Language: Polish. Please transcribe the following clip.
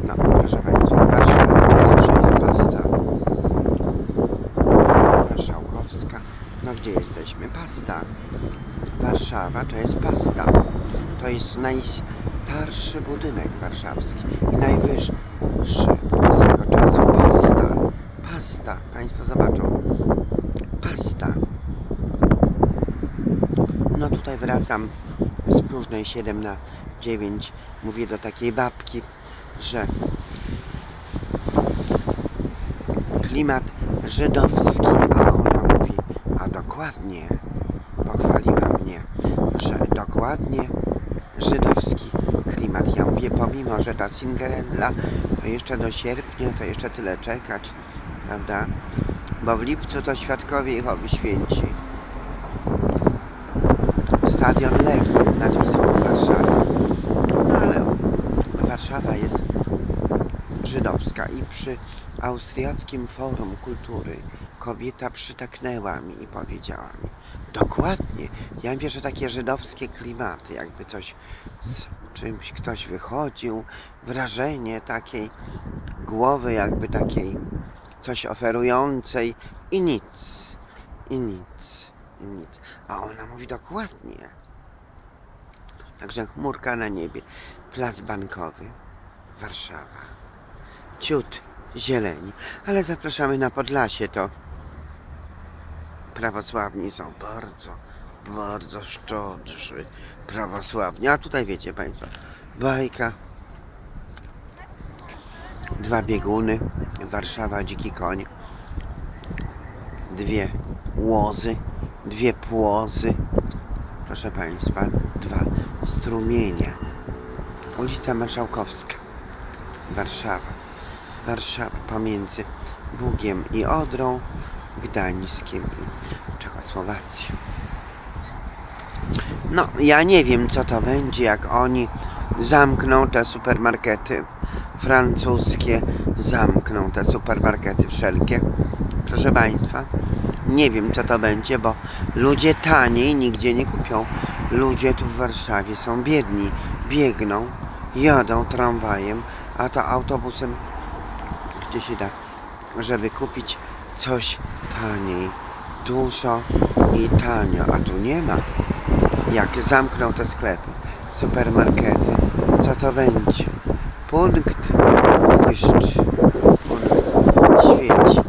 No, proszę Państwa, Warszawa to zawsze jest pasta marszałkowska. No gdzie jesteśmy? Pasta. Warszawa to jest pasta. To jest najstarszy budynek warszawski i najwyższy swego czasu. Pasta. Pasta. Państwo zobaczą. Pasta. No tutaj wracam z próżnej 7/9. Mówię do takiej babki, że klimat żydowski, a ona mówi, a dokładnie, pochwaliła mnie, że dokładnie żydowski klimat. Ja mówię, pomimo, że ta Cinderella to jeszcze do sierpnia, to jeszcze tyle czekać, prawda? Bo w lipcu to świadkowie Jehowy święci. Stadion Legii nad Wisłą w Warszawie. No ale Warszawa jest żydowska i przy Austriackim Forum Kultury kobieta przytaknęła mi i powiedziała mi dokładnie, ja mówię, że takie żydowskie klimaty, jakby coś z czymś ktoś wychodził, wrażenie takiej głowy jakby takiej coś oferującej i nic, i nic, i nic. A ona mówi dokładnie. Także chmurka na niebie, plac bankowy, Warszawa. Ciut zieleni, ale zapraszamy na Podlasie, to prawosławni są bardzo szczodrzy prawosławni, a tutaj wiecie Państwo, bajka, 2 bieguny, Warszawa, dziki koń, 2 łozy, 2 płozy, proszę Państwa, 2 strumienie, ulica Marszałkowska, Warszawa. Warszawa pomiędzy Bugiem i Odrą, Gdańskiem i Czechosłowacją. No, ja nie wiem, co to będzie, jak oni zamkną te supermarkety francuskie, zamkną te supermarkety wszelkie. Proszę Państwa, nie wiem, co to będzie, bo ludzie taniej nigdzie nie kupią. Ludzie tu w Warszawie są biedni, biegną, jadą tramwajem, a to autobusem gdzie się da, żeby kupić coś taniej, dużo i tanio, a tu nie ma. Jak zamkną te sklepy, supermarkety, co to będzie? Punkt błyszczy, punkt świeci.